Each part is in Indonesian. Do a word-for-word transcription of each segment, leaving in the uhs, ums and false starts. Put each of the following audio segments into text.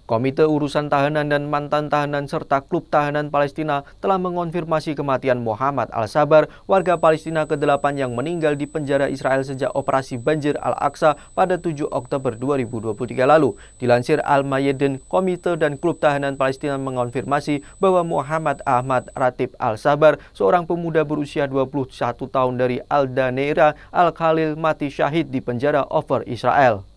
Komite Urusan Tahanan dan Mantan Tahanan serta Klub Tahanan Palestina telah mengonfirmasi kematian Muhammad Al-Sabar, warga Palestina kedelapan yang meninggal di penjara Israel sejak operasi banjir Al-Aqsa pada tujuh Oktober dua ribu dua puluh tiga lalu. Dilansir Al-Mayadin, Komite dan Klub Tahanan Palestina mengonfirmasi bahwa Muhammad Ahmad Ratib Al-Sabar, seorang pemuda berusia dua puluh satu tahun dari Al-Daneira, Al-Khalil, mati syahid di penjara over Israel.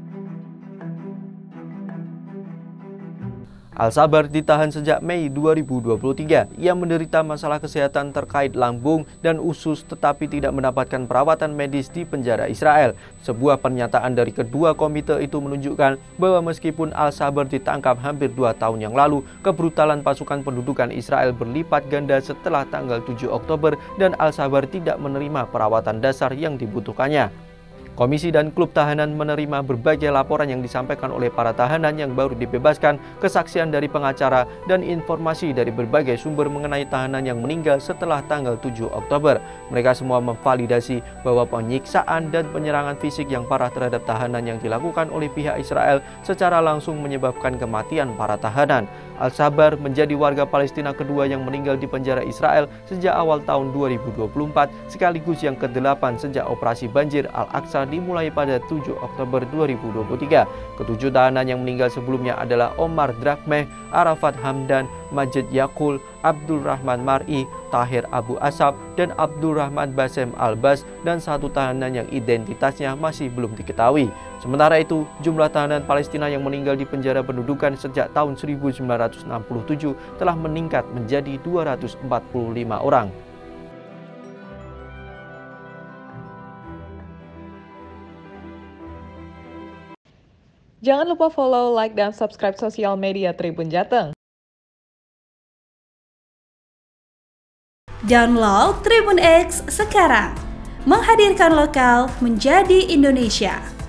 Al-Sabar ditahan sejak Mei dua ribu dua puluh tiga. Ia menderita masalah kesehatan terkait lambung dan usus tetapi tidak mendapatkan perawatan medis di penjara Israel. Sebuah pernyataan dari kedua komite itu menunjukkan bahwa meskipun Al-Sabar ditangkap hampir dua tahun yang lalu, kebrutalan pasukan pendudukan Israel berlipat ganda setelah tanggal tujuh Oktober dan Al-Sabar tidak menerima perawatan dasar yang dibutuhkannya. Komisi dan klub tahanan menerima berbagai laporan yang disampaikan oleh para tahanan yang baru dibebaskan, kesaksian dari pengacara, dan informasi dari berbagai sumber mengenai tahanan yang meninggal setelah tanggal tujuh Oktober. Mereka semua memvalidasi bahwa penyiksaan dan penyerangan fisik yang parah terhadap tahanan yang dilakukan oleh pihak Israel secara langsung menyebabkan kematian para tahanan. Al-Sabar menjadi warga Palestina kedua yang meninggal di penjara Israel sejak awal tahun dua ribu dua puluh empat, sekaligus yang kedelapan sejak operasi banjir Al-Aqsa dimulai pada tujuh Oktober dua ribu dua puluh tiga. Ketujuh tahanan yang meninggal sebelumnya adalah Omar Drakmeh, Arafat Hamdan, Majid Yakul, Abdul Rahman Mar'i, Tahir Abu Asab, dan Abdul Rahman Basem Albas, dan satu tahanan yang identitasnya masih belum diketahui. Sementara itu, jumlah tahanan Palestina yang meninggal di penjara pendudukan sejak tahun seribu sembilan ratus enam puluh tujuh telah meningkat menjadi dua ratus empat puluh lima orang. Jangan lupa follow, like, dan subscribe sosial media Tribun Jateng. Download Tribun X sekarang, menghadirkan lokal menjadi Indonesia.